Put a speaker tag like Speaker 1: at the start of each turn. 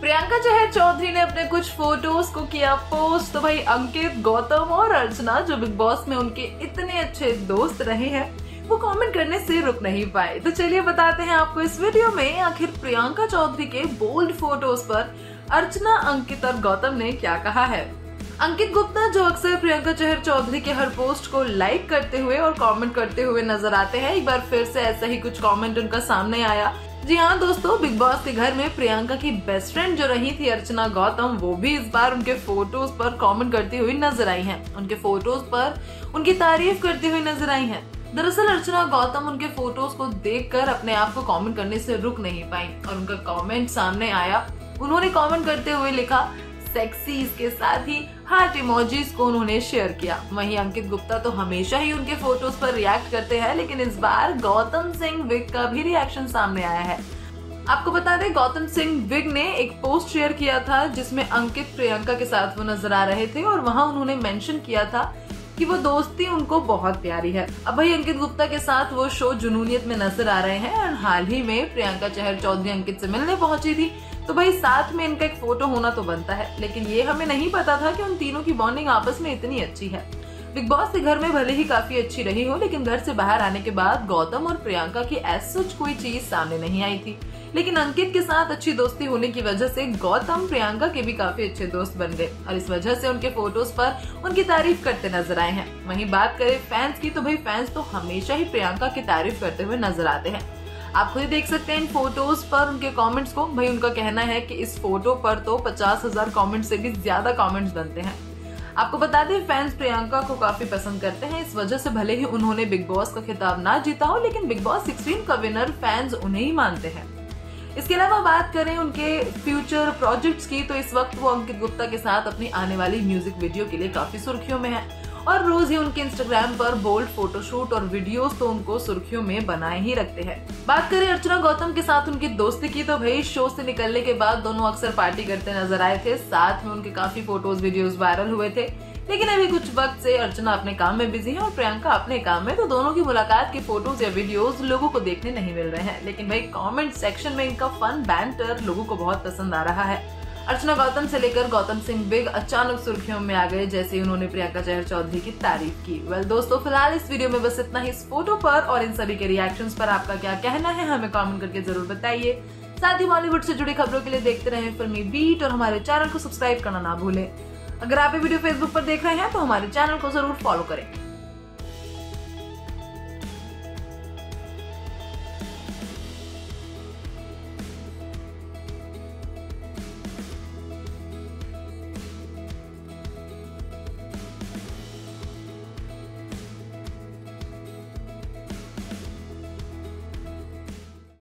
Speaker 1: प्रियंका चहर चौधरी ने अपने कुछ फोटोज को किया पोस्ट। तो भाई अंकित, गौतम और अर्चना जो बिग बॉस में उनके इतने अच्छे दोस्त रहे हैं वो कमेंट करने से रुक नहीं पाए। तो चलिए बताते हैं आपको इस वीडियो में आखिर प्रियंका चौधरी के बोल्ड फोटोज पर अर्चना, अंकित और गौतम ने क्या कहा है। अंकित गुप्ता जो अक्सर प्रियंका चहर चौधरी के हर पोस्ट को लाइक करते हुए और कमेंट करते हुए नजर आते हैं, एक बार फिर से ऐसा ही कुछ कमेंट उनका सामने आया। जी हाँ दोस्तों, बिग बॉस के घर में प्रियंका की बेस्ट फ्रेंड जो रही थी अर्चना गौतम, वो भी इस बार उनके फोटोज पर कमेंट करती हुई नजर आई हैं। उनके फोटोज पर उनकी तारीफ करती हुई नजर आई हैं। दरअसल अर्चना गौतम उनके फोटोज को देखकर अपने आप को कमेंट करने से रुक नहीं पाई और उनका कमेंट सामने आया। उन्होंने कमेंट करते हुए लिखा सेक्सी, इसके साथ ही हार्ट इमोजीज को उन्होंने शेयर किया। वहीं अंकित गुप्ता तो हमेशा ही उनके फोटोज पर रिएक्ट करते हैं, लेकिन इस बार गौतम सिंह विग का भी रिएक्शन सामने आया है। आपको बता दें, गौतम सिंह विग ने एक पोस्ट शेयर किया था जिसमें अंकित प्रियंका के साथ वो नजर आ रहे थे और वहां उन्होंने मेंशन किया था कि वो दोस्ती उनको बहुत प्यारी है। अब भाई अंकित गुप्ता के साथ वो शो जुनूनियत में नजर आ रहे हैं और हाल ही में प्रियंका चहर चौधरी अंकित से मिलने पहुंची थी, तो भाई साथ में इनका एक फोटो होना तो बनता है। लेकिन ये हमें नहीं पता था कि उन तीनों की बॉन्डिंग आपस में इतनी अच्छी है। बिग बॉस के घर में भले ही काफी अच्छी रही हो, लेकिन घर से बाहर आने के बाद गौतम और प्रियंका की ऐसा कोई चीज सामने नहीं आई थी। लेकिन अंकित के साथ अच्छी दोस्ती होने की वजह से गौतम प्रियंका के भी काफी अच्छे दोस्त बन गए और इस वजह से उनके फोटोज पर उनकी तारीफ करते नजर आए हैं। वहीं बात करें फैंस की, तो भाई फैंस तो हमेशा ही प्रियंका की तारीफ करते हुए नजर आते हैं। आप खुद देख सकते हैं इन फोटोज पर उनके कमेंट्स को। भाई उनका कहना है कि इस फोटो पर तो 50,000 कमेंट से भी ज्यादा कमेंट्स बनते हैं। आपको बता दें, फैंस प्रियंका को काफी पसंद करते हैं। इस वजह से भले ही उन्होंने बिग बॉस का खिताब ना जीता हो, लेकिन बिग बॉस 16 का विनर फैंस उन्हें ही मानते हैं। इसके अलावा बात करें उनके फ्यूचर प्रोजेक्ट्स की, तो इस वक्त वो अंकित गुप्ता के साथ अपनी आने वाली म्यूजिक वीडियो के लिए काफी सुर्खियों में है और रोज ही उनके इंस्टाग्राम पर बोल्ड फोटोशूट और वीडियोस तो उनको सुर्खियों में बनाए ही रखते हैं। बात करें अर्चना गौतम के साथ उनकी दोस्ती की, तो भाई शो से निकलने के बाद दोनों अक्सर पार्टी करते नजर आए थे। साथ में उनके काफी फोटोज वीडियोस वायरल हुए थे। लेकिन अभी कुछ वक्त से अर्चना अपने काम में बिजी है और प्रियंका अपने काम में, तो दोनों की मुलाकात के फोटोज या वीडियोस लोगों को देखने नहीं मिल रहे हैं। लेकिन भाई कमेंट सेक्शन में इनका फन बैंटर लोगों को बहुत पसंद आ रहा है। अर्चना गौतम से लेकर गौतम सिंह विग अचानक सुर्खियों में आ गए जैसे उन्होंने प्रियंका चहर चौधरी की तारीफ की। वेल दोस्तों, फिलहाल इस वीडियो में बस इतना ही। इस फोटो पर और इन सभी के रिएक्शंस पर आपका क्या कहना है, हमें कमेंट करके जरूर बताइए। साथ ही बॉलीवुड से जुड़ी खबरों के लिए देखते रहें फिल्मी बीट और हमारे चैनल को सब्सक्राइब करना ना भूलें। अगर आप ये वीडियो फेसबुक पर देख रहे हैं तो हमारे चैनल को जरूर फॉलो करें।